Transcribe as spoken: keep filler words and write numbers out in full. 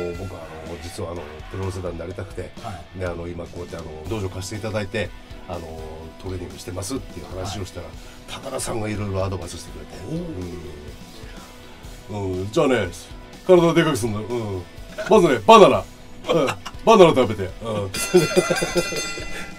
僕はあの実はあのプロレスラーになりたくて、 はであの今こうやってあの道場貸していただいてあのトレーニングしてますっていう話をしたら、はい、高田さんがいろいろアドバイスしてくれて、うんうん、じゃあね体でかくすんの、うん、まずねバナナ、うん、バナナ食べて、うん